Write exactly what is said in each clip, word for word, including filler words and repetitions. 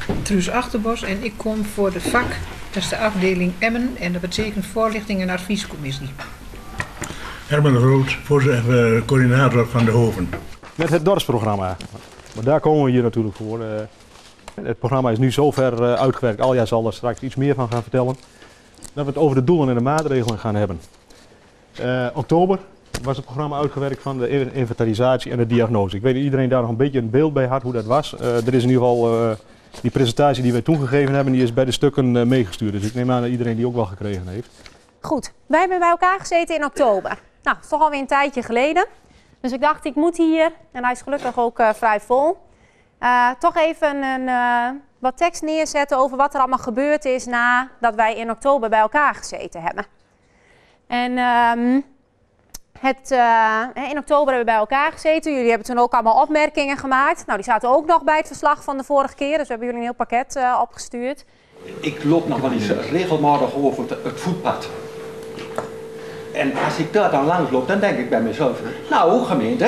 Truus Achterbos en ik kom voor de vak, dat is de afdeling Emmen en dat betekent voorlichting en adviescommissie. Herman Rood, voorzitter, uh, coördinator van de Hoven. Met het dorpsprogramma. Maar daar komen we hier natuurlijk voor. Uh, het programma is nu zover uh, uitgewerkt, Alja zal er straks iets meer van gaan vertellen, dat we het over de doelen en de maatregelen gaan hebben. Uh, oktober was het programma uitgewerkt van de inventarisatie en de diagnose. Ik weet dat iedereen daar nog een beetje een beeld bij had hoe dat was. Uh, er is in ieder geval uh, die presentatie die wij toen gegeven hebben, die is bij de stukken uh, meegestuurd. Dus ik neem aan dat iedereen die ook wel gekregen heeft. Goed, wij hebben bij elkaar gezeten in oktober. Nou, dat is toch alweer een tijdje geleden. Dus ik dacht, ik moet hier, en hij is gelukkig ook uh, vrij vol, uh, toch even een, uh, wat tekst neerzetten over wat er allemaal gebeurd is nadat wij in oktober bij elkaar gezeten hebben. En um, het, uh, in oktober hebben we bij elkaar gezeten. Jullie hebben toen ook allemaal opmerkingen gemaakt. Nou, die zaten ook nog bij het verslag van de vorige keer, dus we hebben jullie een heel pakket uh, opgestuurd. Ik loop nog wel eens regelmatig over het, het voetpad. En als ik daar dan langs loop, dan denk ik bij mezelf, nou gemeente,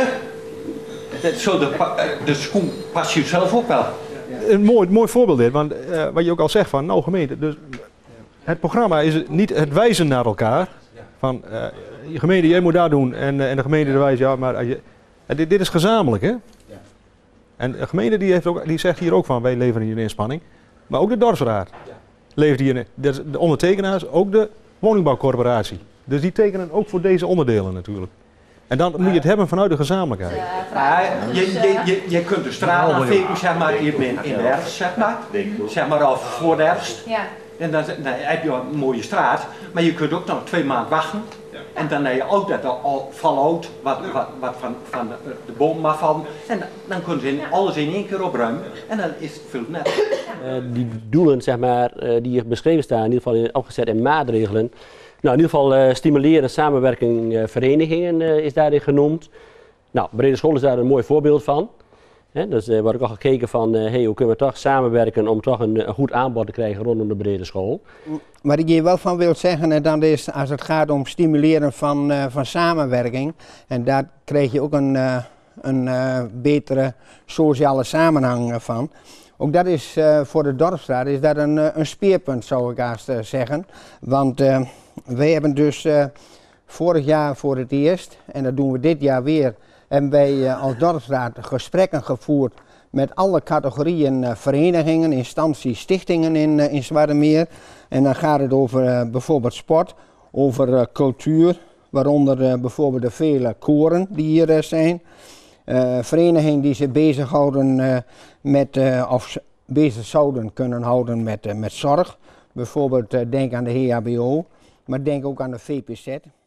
zo de, de schoen pas je zelf ook wel. Een mooi, mooi voorbeeld dit, want uh, wat je ook al zegt van, nou gemeente, dus het programma is niet het wijzen naar elkaar. Van, uh, je gemeente, jij moet daar doen en, uh, en de gemeente de wijze, ja, maar uh, je, uh, dit, dit is gezamenlijk, hè? En de gemeente die, heeft ook, die zegt hier ook van, wij leveren hier een inspanning, maar ook de dorpsraad levert hier, de, de ondertekenaars, ook de woningbouwcorporatie. Dus die tekenen ook voor deze onderdelen natuurlijk. En dan moet je het hebben vanuit de gezamenlijkheid. Ja, je, je, je, je kunt de straat afvegen, zeg maar, in, in de herfst, zeg maar. Zeg maar al voor de herfst. En dan, dan heb je een mooie straat. Maar je kunt ook nog twee maanden wachten. En dan heb je ook dat al valhout, wat, wat, wat van, van de, de boom afvallen. En dan kunnen ze in, alles in één keer opruimen. En dan is het veel netter. Uh, die doelen, zeg maar, uh, die hier beschreven staan, in ieder geval opgezet in maatregelen. Nou, in ieder geval uh, stimuleren samenwerking uh, verenigingen uh, is daarin genoemd. Nou, Brede School is daar een mooi voorbeeld van. He, dus er uh, wordt ook al gekeken van, uh, hey, hoe kunnen we toch samenwerken om toch een, een goed aanbod te krijgen rondom de Brede School. Wat ik hier wel van wil zeggen, en dan is als het gaat om stimuleren van, uh, van samenwerking, en daar krijg je ook een, uh, een uh, betere sociale samenhang van. Ook dat is uh, voor de dorpsraad is dat een, een speerpunt, zou ik haast uh, zeggen. Want uh, wij hebben dus uh, vorig jaar voor het eerst, en dat doen we dit jaar weer, hebben wij uh, als dorpsraad gesprekken gevoerd met alle categorieën uh, verenigingen, instanties, stichtingen in, uh, in Zwaardermeer. En dan gaat het over uh, bijvoorbeeld sport, over uh, cultuur, waaronder uh, bijvoorbeeld de vele koren die hier uh, zijn. Uh, verenigingen die zich bezighouden uh, met, uh, of bezig zouden kunnen houden met, uh, met zorg. Bijvoorbeeld uh, denk aan de H H B O, maar denk ook aan de V P Z.